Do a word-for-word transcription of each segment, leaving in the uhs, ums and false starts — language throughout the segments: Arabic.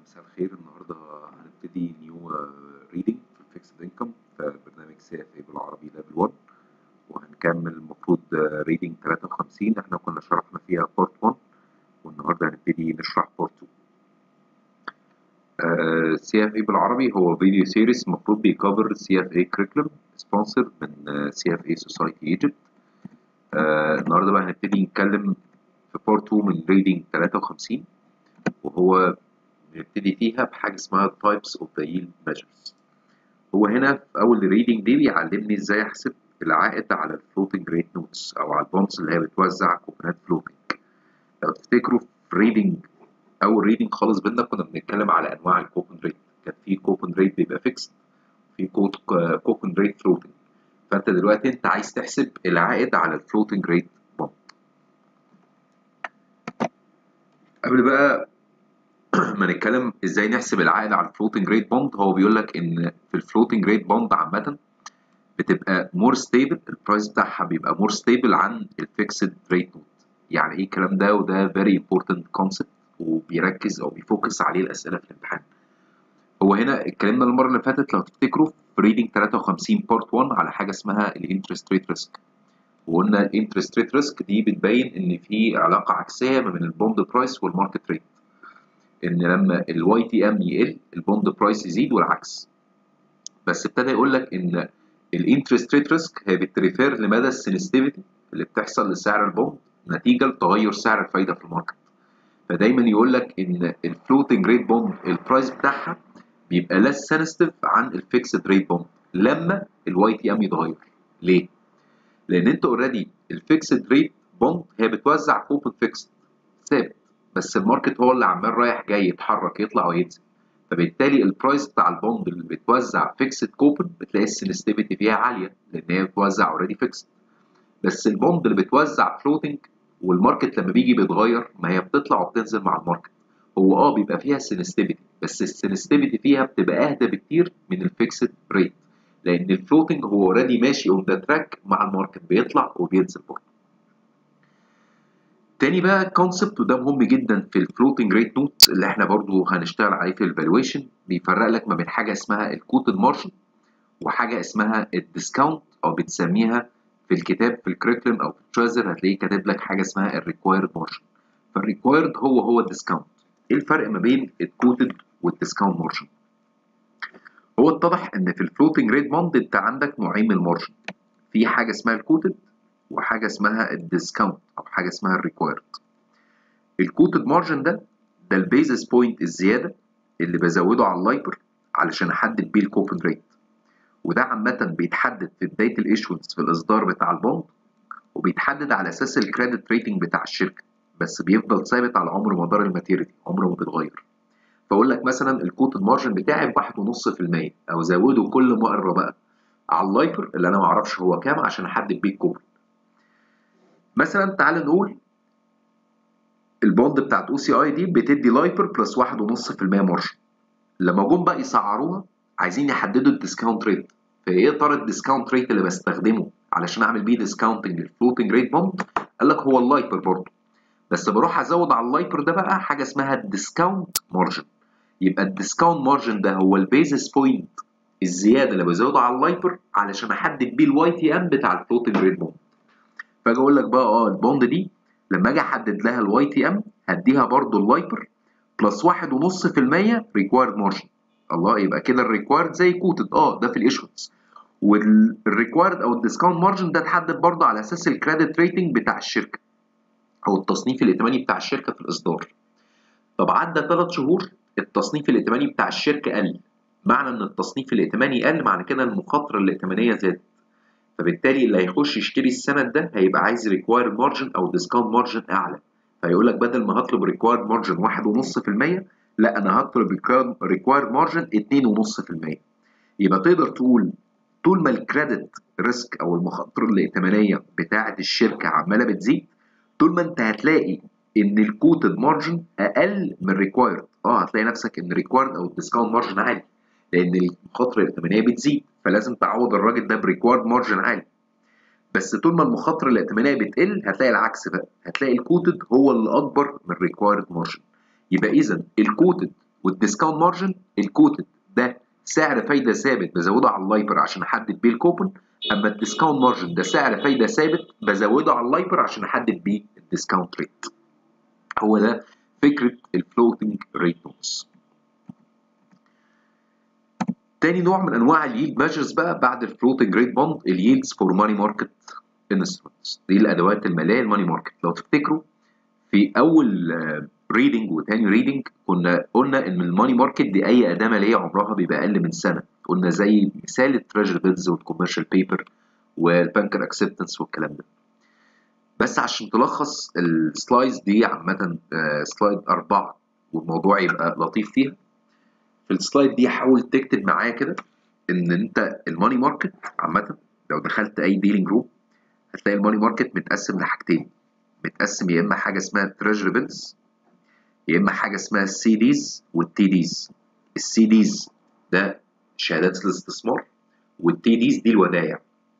مساء الخير. النهارده هنبتدي نيو ريدنج في الفيكسد انكم في برنامج سي اف اي بالعربي ليفل واحد، وهنكمل المفروض ريدنج ثلاثة وخمسين. احنا كنا شرحنا فيها بارت واحد والنهارده هنبتدي نشرح بارت اتنين. سي اف اي بالعربي هو فيديو سيريس المفروض بيكفر سي اف اي كريكولم سبونسر من سي اف اي سوسايتي ايجيبت. النهارده بقى هنبتدي نتكلم في بارت اتنين من ريدنج ثلاثة وخمسين، وهو نبتدي فيها بحاجه اسمها types of the yield measures. هو هنا في اول ريدنج دي بيعلمني ازاي احسب العائد على الفلوتنج ريت نوتس او على البونز اللي هي بتوزع كوبونات فلوتنج. لو تفتكروا في ريدنج اول ريدنج خالص بينا كنا بنتكلم على انواع الكوبون ريت. كان في كوبون ريت بيبقى فيكس، في كوبون ريت فلوتنج. فانت دلوقتي انت عايز تحسب العائد على الفلوتنج ريت بوند. قبل بقى ما نتكلم ازاي نحسب العائد على الفلوتنج ريت بوند، هو بيقول لك ان في الفلوتنج ريت بوند عامه بتبقى مور ستيبل، البرايس بتاعها بيبقى مور ستيبل عن الفيكسد ريت نوت. يعني ايه الكلام ده؟ وده فيري امبورتنت كونسبت وبيركز او بيفوكس عليه الاسئله في الامتحان. هو هنا اتكلمنا المره اللي فاتت لو تفتكروا في ريدنج ثلاثة وخمسين بارت واحد على حاجه اسمها الانترست ريت ريسك، وقلنا الانترست ريت ريسك دي بتبين ان في علاقه عكسيه ما بين البوند برايس والماركت ريت، ان لما الواي تي ام يقل البوند برايس يزيد والعكس. بس ابتدى يقول لك ان الانترست ريت ريسك هي بتريفير لمدى السنسيتيفيتي اللي بتحصل لسعر البوند نتيجه لتغير سعر الفايده في الماركت. فدايما يقول لك ان الفلوتنج ريت بوند البرايس بتاعها بيبقى less sensitive عن الفيكسد ريت بوند لما الواي تي ام يتغير. ليه؟ لان انت اوريدي الفيكسد ريت بوند هي بتوزع كوبون فيكسد ثابت، بس الماركت هو اللي عمال رايح جاي يتحرك يطلع وينزل، فبالتالي البرايس بتاع البوند اللي بتوزع فيكسد كوبون بتلاقي السنسيتيفيتي فيها عاليه لان هي بتوزع اوريدي فيكسد. بس البوند اللي بتوزع فلوتنج والماركت لما بيجي بيتغير ما هي بتطلع وبتنزل مع الماركت، هو اه بيبقى فيها سنسيتيفيتي بس السنسيتيفيتي فيها بتبقى اهدى بكتير من الفيكسد ريت، لان الفلوتنج هو اوريدي ماشي اون ذا تراك مع الماركت بيطلع وبينزل برضه. تاني بقى كونسبت وده مهم جدا في الفلوتنج ريت نوت اللي احنا برضو هنشتغل عليه في الفالويشن، بيفرق لك ما بين حاجه اسمها الكوتد مارجن وحاجه اسمها الديسكاونت، او بتسميها في الكتاب في الكريكولم او في التريزر هتلاقيه كاتب لك حاجه اسمها الريكوايرد مارجن. فالريكوايرد هو هو الديسكاونت. ايه الفرق ما بين الكوتد والديسكاونت مارجن؟ هو اتضح ان في الفلوتنج ريت بوند انت عندك نوعين من المارجن، في حاجه اسمها الكوتد وحاجه اسمها الديسكاونت او حاجه اسمها الريكوايرد. الكوتد مارجن ده ده البيزس بوينت الزياده اللي بزوده على اللايبر علشان احدد بيه الكوبون ريت، وده عامه بيتحدد في بدايه الايشونس في الاصدار بتاع البوند، وبيتحدد على اساس الكريدت ريتنج بتاع الشركه، بس بيفضل ثابت على عمر مدار الماتيريتي، عمره ما بيتغير. فاقول لك مثلا الكوتد مارجن بتاعي ب واحد ونص في المية او زوده كل مره بقى على اللايبر اللي انا ما اعرفش هو كام عشان احدد بيه الكوبون. مثلا تعال نقول البوند بتاعت او سي اي دي بتدي لايبر بلس واحد ونص في المية مارجن. لما جم بقى يسعروها عايزين يحددوا الديسكاونت ريت، فايه ترى الديسكاونت ريت اللي بستخدمه علشان اعمل بيه ديسكاونتنج للفلوتنج ريت بوند؟ قال لك هو اللايبر برضه، بس بروح ازود على اللايبر ده بقى حاجه اسمها الديسكاونت مارجن. يبقى الديسكاونت مارجن ده هو البيزس بوينت الزياده اللي بزوده على اللايبر علشان احدد بيه الواي تي ام بتاع الفلوتنج ريت بوند. فاجي اقول لك بقى اه البوند دي لما اجي احدد لها الواي تي ام هديها برضه اللايبر بلس واحد ونص في المية ريكوايرد مارجن. الله، يبقى كده الريكوايرد زي كوتد اه ده في الايشونس، والريكوايرد او الديسكاونت مارجن ده اتحدد برضه على اساس الكريدت ريتنج بتاع الشركه او التصنيف الائتماني بتاع الشركه في الاصدار. طب عدى ثلاث شهور التصنيف الائتماني بتاع الشركه قل، معنى ان التصنيف الائتماني قل معنى كده المخاطره الائتمانيه زادت، فبالتالي اللي هيخش يشتري السند ده هيبقى عايز ريكوايرد مارجن او ديسكاونت مارجن اعلى، فيقول لك بدل ما هطلب ريكوايرد مارجن واحد ونص في المية لا انا هطلب ريكوايرد مارجن اتنين ونص في المية. يبقى تقدر تقول طول ما الكريدت ريسك او المخاطره الائتمانيه بتاعه الشركه عماله بتزيد طول ما انت هتلاقي ان الكوتد مارجن اقل من الريكوايرد. اه هتلاقي نفسك ان الريكوايرد او الديسكاونت مارجن عالي لان المخاطره الائتمانيه بتزيد، فلازم تعوض الراجل ده بريكوايرد مارجن عالي. بس طول ما المخاطره الائتمانيه بتقل هتلاقي العكس بقى، هتلاقي الكوتد هو اللي اكبر من الريكوايرد مارجن. يبقى اذا الكوتد والديسكاونت مارجن الكوتد ده سعر فايده ثابت بزوده على اللايبر عشان احدد بيه الكوبون، اما الديسكاونت مارجن ده سعر فايده ثابت بزوده على اللايبر عشان احدد بيه الديسكاونت ريت. هو ده فكره الفلوتنج ريت نوتس. تاني نوع من انواع اليلد ميجرز بقى بعد الفلوتنج ريت بوند اليلدز فور ماني ماركت انسترومنتس، دي الادوات الماليه الماني ماركت. لو تفتكروا في اول ريدنج وتاني ريدنج كنا قلنا ان الماني ماركت دي اي اداه ماليه عمرها بيبقى اقل من سنه، قلنا زي مثال التريجري بيلز والكوميرشال بيبر والبانكر اكسبتنس والكلام ده. بس عشان تلخص السلايدز دي عامه سلايد أربعة والموضوع يبقى لطيف فيها، في السلايد دي حاول تكتب معايا كده ان انت الماني ماركت عامه لو دخلت اي ديلينج روم هتلاقي الماني ماركت متقسم لحاجتين، متقسم يا اما حاجه اسمها تريجري بيلز يا اما حاجه اسمها السي ديز والتي ديز. السي ديز ده شهادات الاستثمار والتي ديز دي الودائع.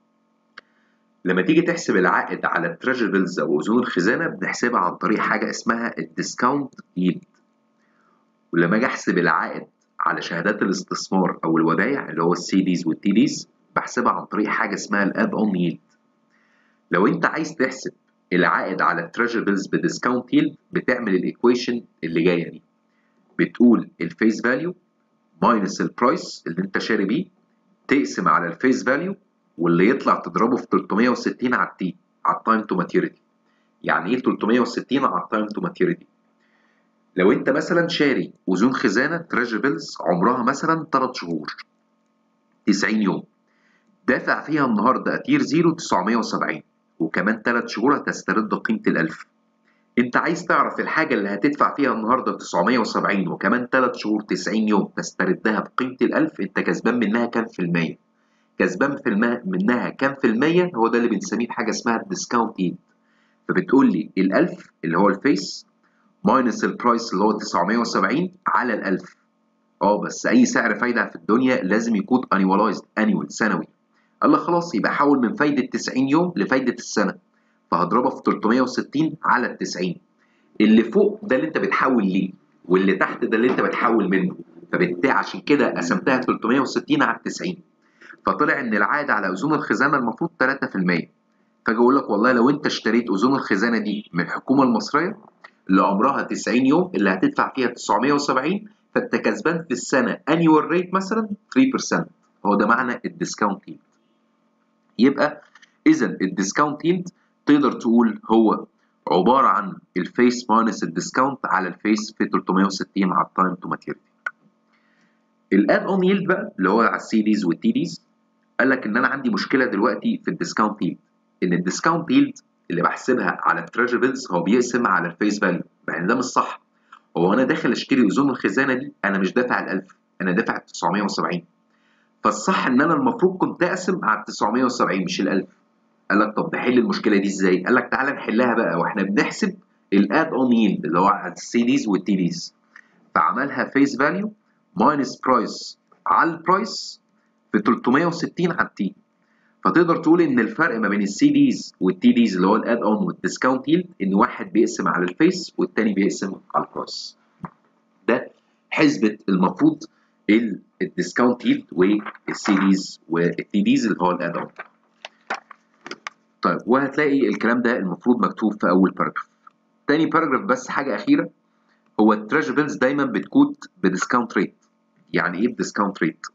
لما تيجي تحسب العائد على التريجري بيلز او اذون الخزانه بنحسبها عن طريق حاجه اسمها الديسكاونت ييلد، ولما اجي احسب العائد على شهادات الاستثمار او الودائع اللي هو السي ديز والتي ديز بحسبها عن طريق حاجه اسمها الاد اون ييلد. لو انت عايز تحسب العائد على التريجري بيلز بديسكاونت ييلد بتعمل الايكويشن اللي جايه دي، بتقول الفيس فاليو ماينس البرايس اللي انت شاري بيه تقسم على الفيس فاليو واللي يطلع تضربه في ثلاثمية وستين على التي على التايم تو ماتيوريتي. يعني ايه ثلاثمية وستين على التايم تو ماتيوريتي؟ لو انت مثلا شاري اذون خزانه تريجري بيلز عمرها مثلا ثلاث شهور تسعين يوم، دافع فيها النهارده اتير زيرو تسعمية وسبعين وكمان ثلاث شهور هتسترد قيمه الألف. انت عايز تعرف الحاجه اللي هتدفع فيها النهارده تسعمية وسبعين وكمان ثلاث شهور تسعين يوم تستردها بقيمه الألف، انت كسبان منها كام في الميه؟ كسبان في المه منها كام في الميه؟ هو ده اللي بنسميه بحاجه اسمها الديسكاونت ييلد. فبتقول لي الألف اللي هو الفيس ماينس البرايس اللي هو تسعمية وسبعين على الألف. اه بس اي سعر فايده في الدنيا لازم يكون انيواليزد انيوال سنوي. قال لك خلاص يبقى حول من فايده تسعين يوم لفايده السنه، فهضربها في ثلاثمية وستين على ال تسعين. اللي فوق ده اللي انت بتحول ليه واللي تحت ده اللي انت بتحول منه، فبالتالي عشان كده قسمتها ثلاثمية وستين على تسعين فطلع ان العائد على اذون الخزانه المفروض ثلاثة في المية. فاجي اقول لك والله لو انت اشتريت اذون الخزانه دي من الحكومه المصريه اللي عمرها تسعين يوم اللي هتدفع فيها تسعمية وسبعين فانت كسبان في السنه انيوال ريت مثلا ثلاثة بالمية. هو ده معنى الديسكاونت ييلد. يبقى اذا الديسكاونت ييلد تقدر تقول هو عباره عن الفيس ماينس الديسكاونت على الفيس في ثلاثمية وستين على التايم تو ماتيوريتي. الاد اون ييلد بقى اللي هو على السي ديز والتي ديز قال لك ان انا عندي مشكله دلوقتي في الديسكاونت ييلد، ان الديسكاونت ييلد اللي بحسبها على التريجري بيلز هو بيقسم على الفيس فاليو، مع ان ده مش صح. هو انا داخل اشتري اذون الخزانه دي انا مش دافع ال ألف، انا دافع تسعمية وسبعين، فالصح ان انا المفروض كنت اقسم على تسعمية وسبعين مش ال ألف. قال لك طب نحل المشكله دي ازاي؟ قال لك تعالى نحلها بقى واحنا بنحسب الاد اون ييلد اللي هو على السي ديز والتي ديز. فعملها فيس فاليو ماينس برايس على البرايس في ثلاثمية وستين على التي. فتقدر تقول ان الفرق ما بين السي ديز والتي ديز اللي هو الاد اون والديسكاونت ييلد ان واحد بيقسم على الفيس والتاني بيقسم على البرايس. ده حسبه المفروض الديسكاونت ييلد والسي ديز والتي ديز اللي هو الاد اون. طيب وهتلاقي الكلام ده المفروض مكتوب في اول باراجراف. تاني باراجراف بس حاجه اخيره، هو التريجري بيلز دايما بتكون بديسكاونت ريت. يعني ايه بديسكاونت ريت؟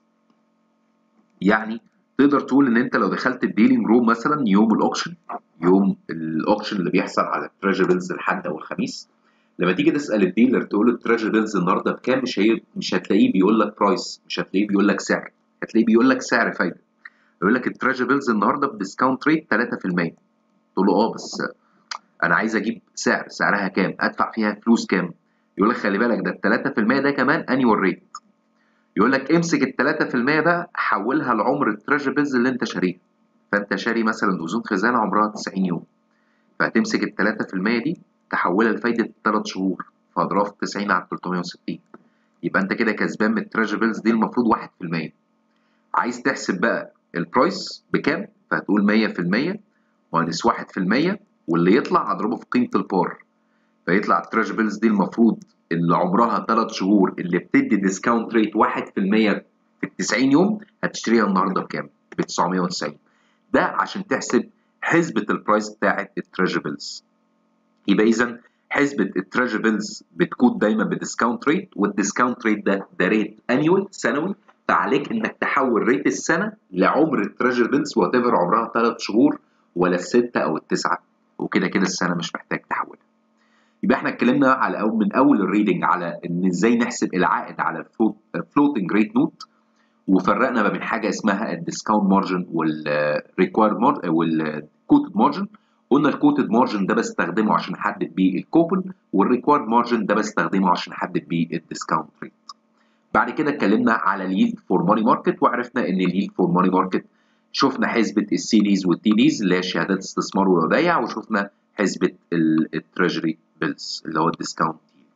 يعني تقدر تقول ان انت لو دخلت الديلينج روم مثلا يوم الاوكشن، يوم الاوكشن اللي بيحصل على التريجري بيلز الحد او الخميس، لما تيجي تسال الديلر تقول له التريجري بيلز النهارده بكام، مش هي مش هتلاقيه بيقول لك برايس، مش هتلاقيه بيقول لك سعر، هتلاقيه بيقول لك سعر فايده. يقول لك التريجري بيلز النهارده بديسكاونت ريت ثلاثة في المية. تقول له اه بس انا عايز اجيب سعر، سعرها كام؟ ادفع فيها فلوس كام؟ يقول لك خلي بالك ده ال ثلاثة في المية ده كمان انيوال ريت. يقول لك امسك ال ثلاثة في المية بقى حولها لعمر التريجري بيلز اللي انت شاريها. فانت شاري مثلا اذون خزانه عمرها تسعين يوم، فهتمسك ال ثلاثة في المية دي تحولها لفايده ثلاث شهور، فاضربها في تسعين على ثلاثمية وستين، يبقى انت كده كسبان من التريجري بيلز دي المفروض واحد في المية. عايز تحسب بقى البرايس بكام، فهتقول مية في المية ماينس واحد في المية واللي يطلع اضربه في قيمه البار، فيطلع التريجري بيلز دي المفروض اللي عمرها ثلاث شهور اللي بتدي ديسكاونت ريت واحد في المية في ال تسعين يوم، هتشتريها النهارده بكام؟ ب تسعمية وتسعين. ده عشان تحسب حسبة البرايس بتاعت التريجربلز. يبقى اذا حسبة التريجربلز بتكون دايما بديسكاونت ريت، والديسكاونت ريت ده ده ريت انيوال سنوي، فعليك انك تحول ريت السنه لعمر التريجربلز وات ايفر عمرها ثلاث شهور ولا السته او التسعه، وكده كده السنه مش محتاج تحولها. يبقى احنا اتكلمنا على أو من اول الريدنج على ان ازاي نحسب العائد على الفلوتنج ريت نوت، وفرقنا ما بين حاجه اسمها الديسكاونت مارجن والريكوايرد مارجن والكوتد مارجن. قلنا الكوتد مارجن ده بستخدمه عشان احدد بيه الكوبن، والريكوايرد مارجن ده بستخدمه عشان احدد بيه الديسكاونت ريت. بعد كده اتكلمنا على اليلد فور ماني ماركت، وعرفنا ان اليلد فور ماني ماركت شفنا حسبه السي ديز والتي ديز اللي هي شهادات استثمار والودايع، وشفنا حسبه التريجري بيلز اللي هو الديسكاونت يلد.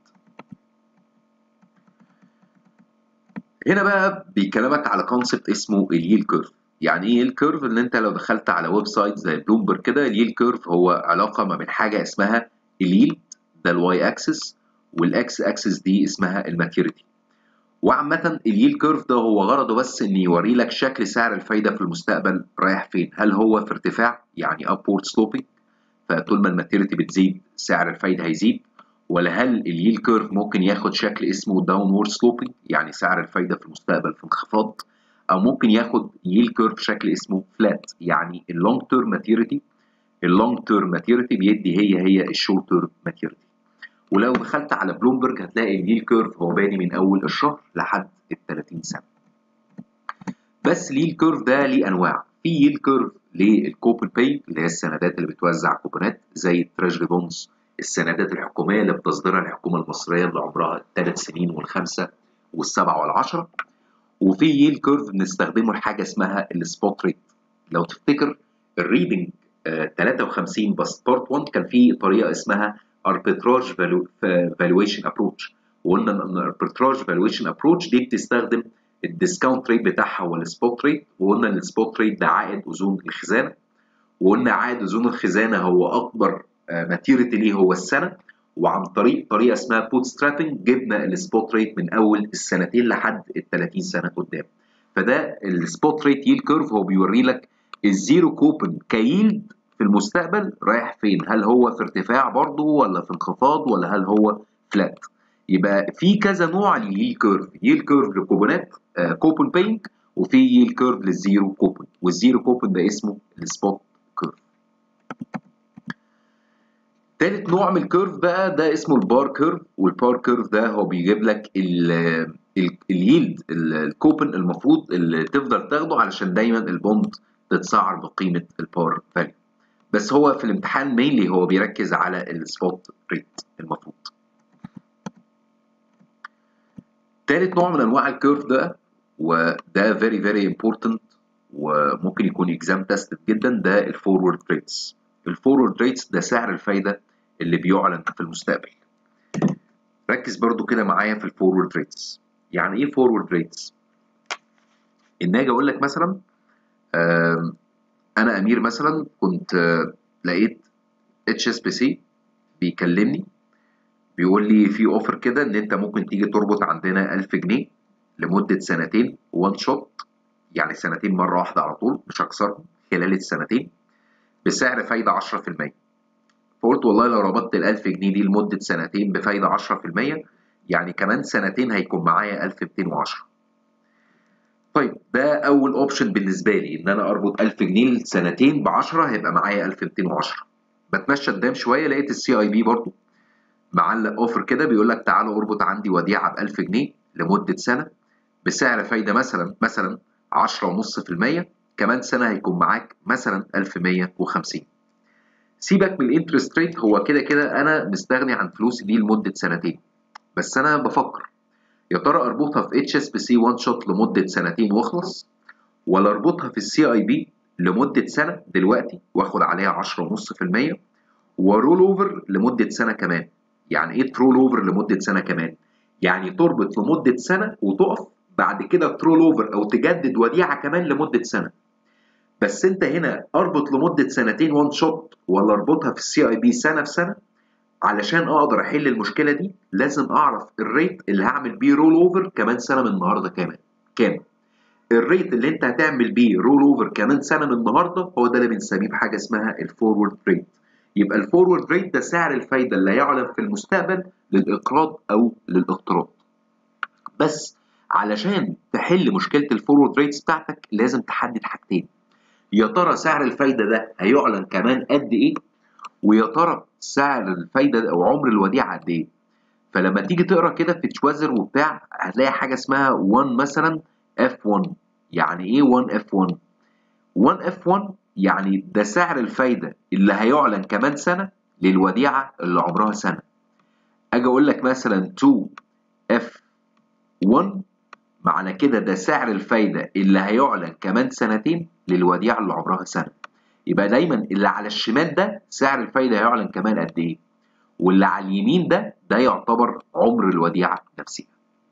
هنا بقى بيكلمك على كونسبت اسمه اليلد كيرف. يعني ايه اليلد كيرف؟ ان انت لو دخلت على ويب سايت زي بلومبرج كده، اليلد كيرف هو علاقه ما بين حاجه اسمها اليلد ده الواي اكسس، والاكس اكسس دي اسمها الماتيوريتي. وعامة اليلد كيرف ده هو غرضه بس ان يوري لك شكل سعر الفايدة في المستقبل رايح فين، هل هو في ارتفاع يعني upward sloping، فطول ما الماتيريتي بتزيد سعر الفايدة هيزيد، ولا هل اليلد كيرف ممكن ياخد شكل اسمه downward sloping يعني سعر الفايدة في المستقبل في انخفاض، او ممكن ياخد يلد كيرف شكل اسمه flat يعني اللونج تيرم ماتيريتي اللونج تيرم ماتيريتي بيدي هي هي الشورت تيرم ماتيريتي. ولو دخلت على بلومبرج هتلاقي اليلد كيرف هو بادي من اول الشهر لحد ال ثلاثين سنه. بس اليلد كيرف ده ليه انواع، في يلد كيرف للكوبن باي اللي هي السندات اللي بتوزع كوبونات زي التريجري بونز، السندات الحكوميه اللي بتصدرها الحكومه المصريه اللي عمرها ثلاث سنين والخمسه والسبعه والعشره. وفي يلد كيرف بنستخدمه لحاجه اسمها السبوت ريت. لو تفتكر الريدنج آه ثلاثة وخمسين بس بارت واحد كان في طريقه اسمها arbitrage valuation approach، وقلنا ان arbitrage valuation approach دي بتستخدم الديسكاونت ريت بتاعها هو السبوت ريت، وقلنا ان السبوت ريت ده عائد اذون الخزانه، وقلنا عائد اذون الخزانه هو اكبر ماتيوريتي ليه هو السنه، وعن طريق طريقه اسمها بوت سترابنج جبنا السبوت ريت من اول السنتين لحد ال ثلاثين سنه قدام. فده السبوت ريت يلد كيرف هو بيوري لك الزيرو كوبن كيلد في المستقبل رايح فين، هل هو في ارتفاع برضه ولا في انخفاض ولا هل هو فلات. يبقى في كذا نوع لليلد كيرف، يلد كيرف للكوبونات آه كوبن بينج، وفي يلد كيرف للزيرو كوبن، والزيرو كوبن ده اسمه السبوت كيرف. تالت نوع من الكيرف بقى ده اسمه البار كيرف، والبار كيرف ده هو بيجيب لك اليلد الكوبن المفروض اللي تفضل تاخده علشان دايما البوند تتسعر بقيمه البار فاليو، بس هو في الامتحان مينلي هو بيركز على السبوت ريت المفروض. تالت نوع من انواع الكيرف ده وده فيري فيري امبورتنت وممكن يكون اكزام تيستد جدا، ده الفورورد ريتس. الفورورد ريتس ده سعر الفايده اللي بيعلن في المستقبل. ركز برضو كده معايا في الفورورد ريتس. يعني ايه فورورد ريتس؟ ان اجي اقول لك مثلا انا امير مثلا كنت لقيت اتش اس بي سي بيكلمني بيقول لي في اوفر كده ان انت ممكن تيجي تربط عندنا ألف جنيه لمده سنتين وان شوت، يعني سنتين مره واحده على طول مش هكسرهم خلال السنتين بسعر فايده عشرة في المية. فقلت والله لو ربطت ال ألف جنيه دي لمده سنتين بفايده عشرة في المية يعني كمان سنتين هيكون معايا ألف ومئتين وعشرة. طيب ده اول اوبشن بالنسبه لي ان انا اربط ألف جنيه لسنتين ب عشرة هيبقى معايا ألف ومئتين وعشرة. بتمشى قدام شويه لقيت السي اي بي برضو معلق اوفر كده بيقول لك تعالوا اربط عندي وديعه ب ألف جنيه لمده سنه بسعر فايده مثلا مثلا عشرة فاصلة خمسة في المية، كمان سنه هيكون معاك مثلا ألف ومئة وخمسين. سيبك من الانترست ريت، هو كده كده انا مستغني عن فلوسي دي لمده سنتين، بس انا بفكر يا ترى اربطها في اتش اس بي سي وان شوت لمده سنتين واخلص، ولا اربطها في السي اي بي لمده سنه دلوقتي واخد عليها عشرة فاصلة خمسة في المية ورول اوفر لمده سنه كمان. يعني ايه ترول اوفر لمده سنه كمان؟ يعني تربط لمده سنه وتقف بعد كده ترول اوفر او تجدد وديعه كمان لمده سنه. بس انت هنا اربط لمده سنتين وان شوت ولا اربطها في السي اي بي سنه في سنه، علشان اقدر احل المشكله دي لازم اعرف الريت اللي هعمل بيه رول اوفر كمان سنه من النهارده كمان كام. الريت اللي انت هتعمل بيه رول اوفر كمان سنه من النهارده هو ده اللي بنسميه بحاجه اسمها الفورورد ريت. يبقى الفورورد ريت ده سعر الفايده اللي هيعلن في المستقبل للاقراض او للاقتراض. بس علشان تحل مشكله الفورورد ريتس بتاعتك لازم تحدد حاجتين. يا ترى سعر الفايده ده هيعلن كمان قد ايه؟ ويا ترى سعر الفايده او عمر الوديعه قد ايه؟ فلما تيجي تقرا كده في تشوازر وبتاع هتلاقي حاجه اسمها واحد مثلا اف واحد. يعني ايه واحد اف واحد؟ واحد اف واحد يعني ده سعر الفايده اللي هيعلن كمان سنه للوديعه اللي عمرها سنه. اجي اقول لك مثلا اتنين اف واحد معنى كده ده سعر الفايده اللي هيعلن كمان سنتين للوديعه اللي عمرها سنه. يبقى دايما اللي على الشمال ده سعر الفايده هيعلن كمان قد ايه، واللي على اليمين ده ده يعتبر عمر الوديعه نفسها.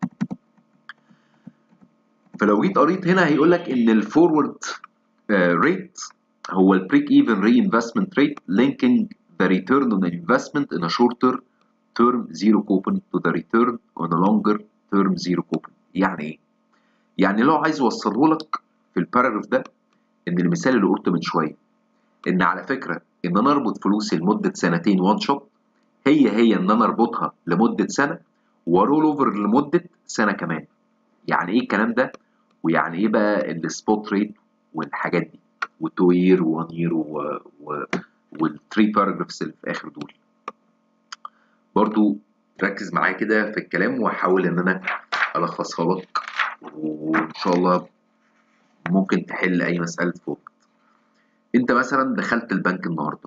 فلو جيت قريت هنا هيقول لك ان الفورورد ريت هو البريك ايفن ري انفستمنت ريت linking the return on investment in a shorter term zero coupon to the return on a longer term zero coupon. يعني ايه؟ يعني لو عايز اوصله لك في الباراجراف ده ان المثال اللي قلته من شويه ان على فكره ان انا اربط فلوسي لمده سنتين وان شوت هي هي ان انا اربطها لمده سنه ورول اوفر لمده سنه كمان. يعني ايه الكلام ده؟ ويعني ايه بقى السبوت ريت والحاجات دي و2 يير و1 يير والثري باراجرافز اللي في اخر دول. برضو ركز معايا كده في الكلام واحاول ان انا الخصها لك وان شاء الله ممكن تحل اي مساله فوق. انت مثلا دخلت البنك النهارده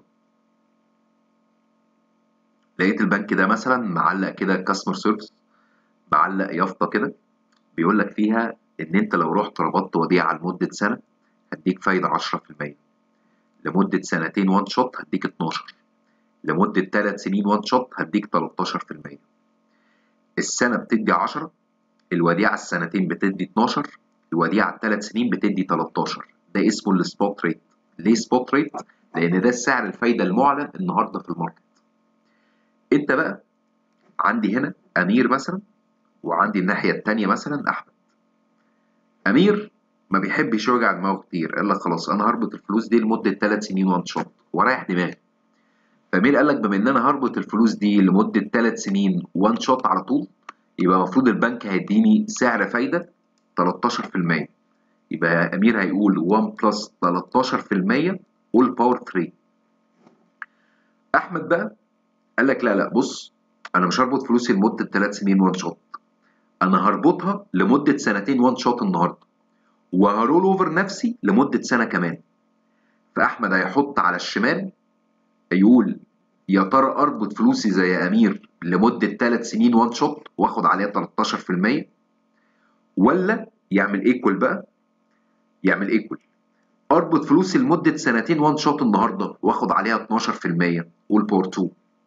لقيت البنك ده مثلا معلق كده كاستمر سيرفيس، معلق يافطه كده بيقول لك فيها ان انت لو رحت ربطت وديعه لمده سنه هديك فايده عشرة في المية، لمده سنتين وان شوت هديك اتناشر، لمده ثلاث سنين وان شوت هديك تلتاشر في المية. السنه بتدي عشرة، الوديعه السنتين بتدي اتناشر، الوديعه الثلاث سنين بتدي تلتاشر. ده اسمه السبوت ريت. ليه سبوت ريت؟ لان ده سعر الفايده المعلن النهارده في الماركت. انت بقى عندي هنا امير مثلا وعندي الناحيه الثانيه مثلا احمد. امير ما بيحبش يوجع دماغه كتير، قال لك خلاص انا هربط الفلوس دي لمده ثلاث سنين وان شوت ورايح دماغي. فامير قال لك بما ان انا هربط الفلوس دي لمده ثلاث سنين وان شوت على طول يبقى المفروض البنك هيديني سعر فايده تلتاشر في المية. يبقى امير هيقول واحد بلس تلتاشر في المية all باور تلاتة. احمد بقى قال لك لا لا بص انا مش هربط فلوسي لمده ثلاث سنين وان شوت، انا هربطها لمده سنتين وان شوت النهارده وهرول اوفر نفسي لمده سنه كمان. فاحمد هيحط على الشمال هيقول يا ترى اربط فلوسي زي امير لمده ثلاث سنين وان شوت واخد عليها تلتاشر في المية، ولا يعمل ايكوال بقى يعمل ايكوال اربط فلوسي لمده سنتين وان شوت النهارده واخد عليها اتناشر في المية all باور اتنين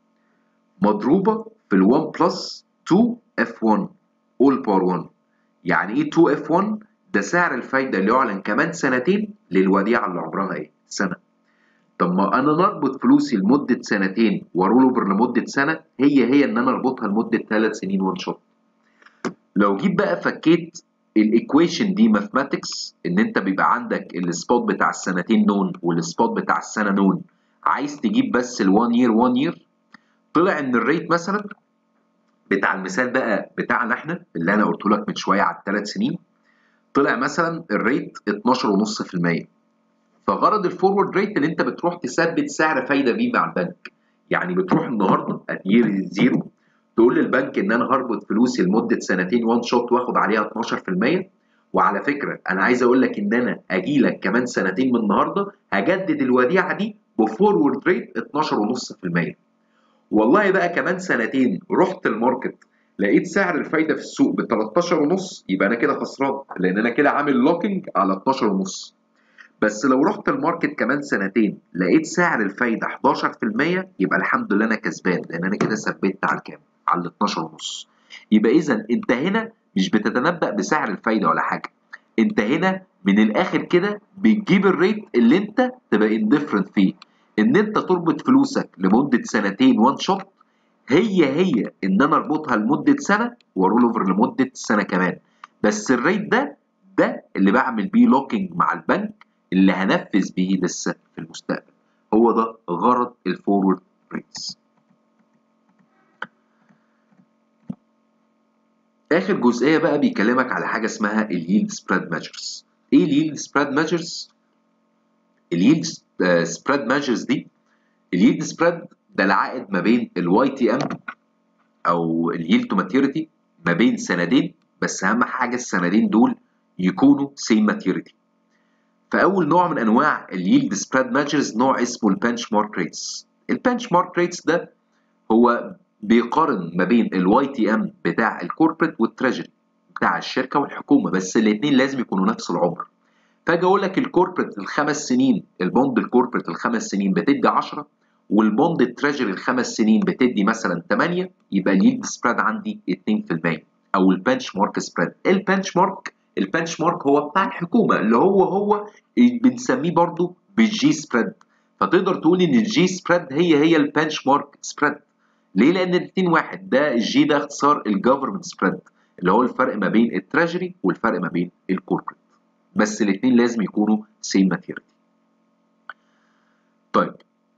مضروبه في ال واحد بلس اتنين اف واحد all باور واحد. يعني ايه اتنين اف واحد؟ ده سعر الفايده اللي يعلن كمان سنتين للوديعه اللي عمرها ايه؟ سنه. طب ما انا نربط فلوسي لمده سنتين ورول اوفر لمده سنه هي هي ان انا اربطها لمده ثلاث سنين وان شوت. لو جيت بقى فكيت الايكويشن دي ماثماتكس ان انت بيبقى عندك السبوت بتاع السنتين نون والسبوت بتاع السنه نون، عايز تجيب بس ال1 يير واحد يير، طلع ان الريت مثلا بتاع المثال بقى بتاعنا احنا اللي انا قلت لك من شويه على الثلاث سنين طلع مثلا الريت اتناشر فاصلة خمسة في المية. فغرض الفورورد ريت اللي انت بتروح تثبت سعر فايده بيه مع البنك. يعني بتروح النهارده اتير زيرو تقول للبنك ان انا هربط فلوسي لمده سنتين وان شوت واخد عليها اتناشر في المية، وعلى فكره انا عايز اقول لك ان انا اجي لك كمان سنتين من النهارده هجدد الوديعه دي بفورورد ريت اتناشر فاصلة خمسة في المية. والله بقى كمان سنتين رحت الماركت لقيت سعر الفايده في السوق ب تلتاشر ونص يبقى انا كده خسران لان انا كده عامل لوكينج على اتناشر ونص. بس لو رحت الماركت كمان سنتين لقيت سعر الفايده حداشر في المية يبقى الحمد لله انا كسبان لان انا كده ثبت على الكام؟ على ال اتناشر ونص. يبقى اذا انت هنا مش بتتنبأ بسعر الفايده ولا حاجه، انت هنا من الاخر كده بتجيب الريت اللي انت تبقى انديفرنت فيه ان انت تربط فلوسك لمده سنتين وان شوت هي هي ان انا اربطها لمده سنه ورول اوفر لمده سنه كمان، بس الريت ده ده اللي بعمل بيه لوكينج مع البنك اللي هنفذ بيه لسه في المستقبل. هو ده غرض الفورورد ريتس. اخر جزئيه بقى بيكلمك على حاجه اسمها اليلد سبريد ميجرز. ايه اليلد سبريد ميجرز؟ اليلد سبريد ميجرز دي، اليلد سبريد ده العائد ما بين الواي تي ام او اليلد تو ماتيوريتي ما بين سندين، بس اهم حاجه السندين دول يكونوا سيم ماتيوريتي. فاول نوع من انواع اليلد سبريد ميجرز نوع اسمه البنش مارك ريتس. البنش مارك ريتس ده هو بيقارن ما بين الواي تي ام بتاع الكوربريت والتريجري بتاع الشركه والحكومه، بس الاثنين لازم يكونوا نفس العمر. فاجي اقول لك الكوربريت الخمس سنين، البوند الكوربريت الخمس سنين بتدي عشرة، والبوند التريجري الخمس سنين بتدي مثلا ثمانية، يبقى اليلد سبريد عندي اتنين في المية او البنش مارك سبريد. البنش مارك البنش مارك هو بتاع الحكومه اللي هو هو بنسميه برضو بالجي سبريد. فتقدر تقول ان الجي سبريد هي هي البنش مارك سبريد. ليه؟ لان الاثنين واحد. ده الجي ده اختصار الجفرمنت سبريد اللي هو الفرق ما بين التريجري والفرق ما بين الكوربريت، بس الاثنين لازم يكونوا سيم ماتيريال. طيب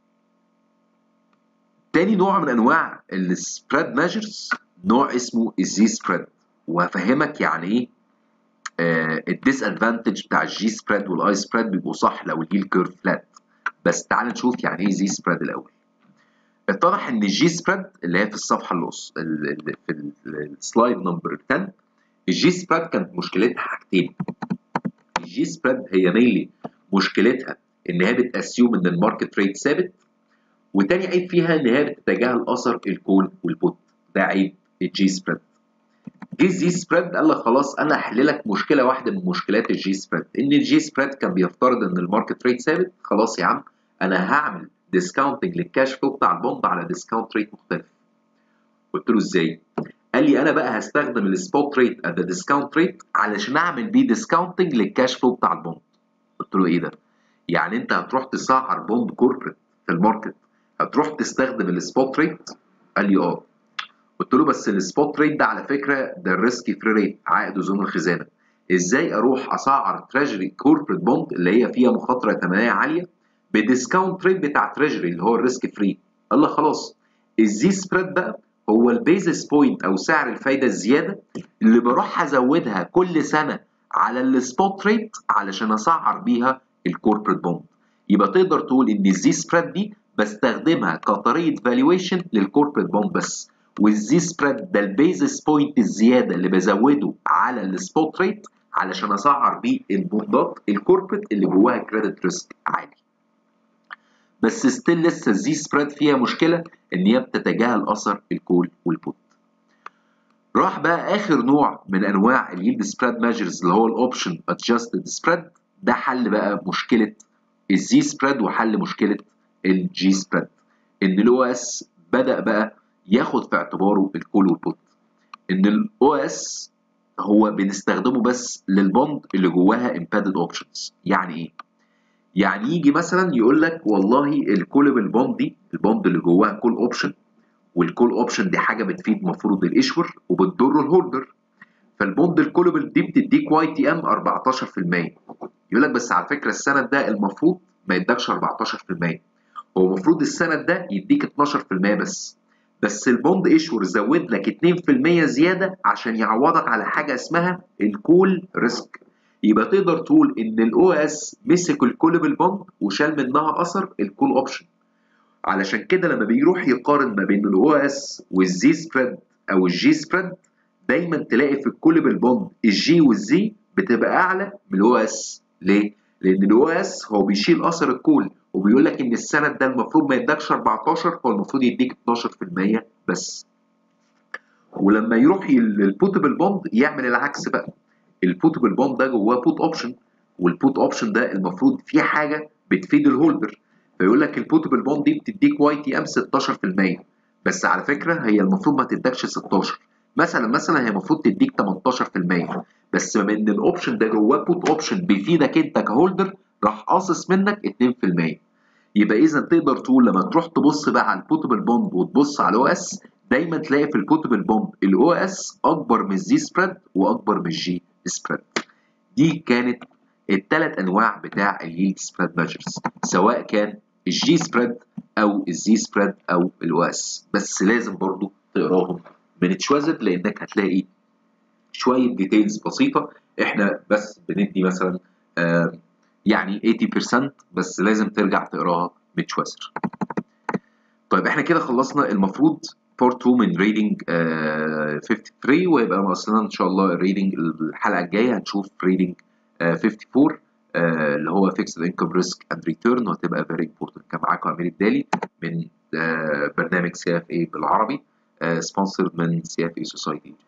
تاني نوع من انواع السبريد ميجرز نوع اسمه الزي سبريد، وهفهمك يعني ايه الديس ادفانتج بتاع الجي سبريد والاي سبريد بيبقوا صح لو الهيل كيرف فلات. بس تعال نشوف يعني ايه زي سبريد الاول. اتضح ان الجي سبريد اللي هي في الصفحه اللي في السلايد نمبر عشرة، الجي سبريد كانت مشكلتها حاجتين. الجي سبريد هي مينلي مشكلتها ان هي بتاسيوم ان الماركت ريت ثابت، وتاني عيب فيها ان هي بتتجاهل اثر الكول والبوت. ده عيب الجي سبريد. جه الجي سبريد قال لك خلاص انا هحل لك مشكله واحده من مشكلات الجي سبريد، ان الجي سبريد كان بيفترض ان الماركت ريت ثابت. خلاص يا عم انا هعمل ديسكاونتنج للكاش فلو بتاع البوند على ديسكاونت ريت مختلف. قلت له ازاي؟ قال لي انا بقى هستخدم السبوت ريت ات ديسكاونت ريت علشان اعمل بيه ديسكاونتنج للكاش فلو بتاع البوند. قلت له ايه ده؟ يعني انت هتروح تسعر بوند كوربريت في الماركت هتروح تستخدم السبوت ريت؟ قال لي اه. قلت له بس السبوت ريت ده على فكره ده الريسك فري ريت، عائد اذون الخزانه. ازاي اروح اسعر تريجري كوربريت بوند اللي هي فيها مخاطره ائتمانيه عاليه بديسكاونت ريت بتاع تريجري اللي هو الريسك فري؟ قال لك خلاص الزي سبريد بقى هو البيزس بوينت او سعر الفايده الزياده اللي بروح ازودها كل سنه على السبوت ريت علشان اسعر بيها الكوربريت بوند. يبقى تقدر تقول ان الزي سبريد دي بستخدمها كطريقه فالويشن للكوربريت بوند بس، والزي سبريد ده البيزس بوينت الزياده اللي بزوده على السبوت ريت علشان اسعر بيه البوندات الكوربريت اللي جواها كريدت ريسك عالي. بس ستيل لسه الزي سبريد فيها مشكله ان هي بتتجاهل اثر الكول والبوت. راح بقى اخر نوع من انواع اليلد سبريد ميجرز اللي هو الاوبشن ادجستد سبريد. ده حل بقى مشكله الزي سبريد وحل مشكله الجي سبريد، ان الاو اس بدا بقى ياخد في اعتباره الكول والبوت. ان الاو اس هو بنستخدمه بس للبوند اللي جواها امبيدد اوبشنز. يعني ايه؟ يعني يجي مثلا يقول لك والله الكولبل بوند دي البوند اللي جواها كول اوبشن، والكول اوبشن دي حاجه بتفيد المفروض الايشور وبتضر الهولدر. فالبوند الكولبل دي بتديك واي تي ام اربعتاشر في المية. يقول لك بس على فكره السند ده المفروض ما يدكش اربعتاشر في المية، هو المفروض السند ده يديك اتناشر في المية بس. بس البوند ايشور زود لك اتنين في المية زياده عشان يعوضك على حاجه اسمها الكول ريسك. يبقى تقدر تقول ان الاو اس مسك الكولبل بوند وشال منها اثر الكول اوبشن. علشان كده لما بيروح يقارن ما بين الاو اس والزي سبريد او الجي سبريد دايما تلاقي في الكولبل بوند الجي والزي بتبقى اعلى من الاو اس. ليه؟ لان الاو اس هو بيشيل اثر الكول وبيقول لك ان السند ده المفروض ما يدكش اربعتاشر، هو المفروض يديك اتناشر في المية بس. ولما يروح للبوتبل بوند يعمل العكس بقى. البوتبل بوند ده جواه بوت اوبشن، والبوت اوبشن ده المفروض فيه حاجه بتفيد الهولدر، فيقول لك البوتبل بوند دي بتديك واي تي ام ستاشر في المية، بس على فكره هي المفروض ما تدكش ستاشر، مثلا مثلا هي المفروض تديك تمنتاشر في المية، بس بما ان الاوبشن ده جواه بوت اوبشن بيفيدك انت كهولدر راح قاصص منك اتنين في المية. يبقى اذا تقدر تقول لما تروح تبص بقى على البوتبل بوند وتبص على الاو اس دايما تلاقي في البوتبل بوند الاو اس اكبر من الزي سبريد واكبر من الجي سبريد. دي كانت الثلاث انواع بتاع اليلد سبريد ميجرز، سواء كان الجي سبريد او الزي سبريد او الاو اس. بس لازم برضو تقراهم من تشوازر لانك هتلاقي شويه ديتيلز بسيطه. احنا بس بندي مثلا آه يعني ثمانين بالمية، بس لازم ترجع تقراها من تشوازر. طيب احنا كده خلصنا المفروض بارت اتنين من ريدنج آه خمسة وخمسين، ويبقى ناقصنا ان شاء الله الريدنج الحلقه الجايه هنشوف ريدنج آه أربعة وخمسين آه اللي هو فيكسد انكم ريسك اند ريتيرن، وهتبقى فيري امبورتنت. كان معاكم عمير الدالي من آه برنامج سي اف اي بالعربي، سبونسرد من سي اف اي سوسايتي.